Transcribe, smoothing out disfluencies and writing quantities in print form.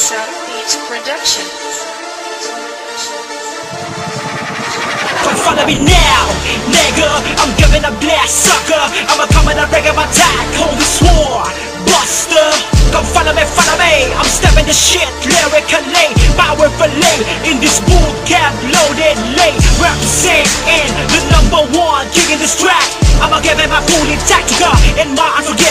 South Beats production. Come follow me now, nigga. I'm giving a blast, sucker. I'ma come in a regular attack, holy swore, buster. Come follow me, I'm stepping the shit lyrically, powerfully. In this boot camp, loaded late, representing the #1 king in this track. I'ma give it my fully tactical and my unforgettable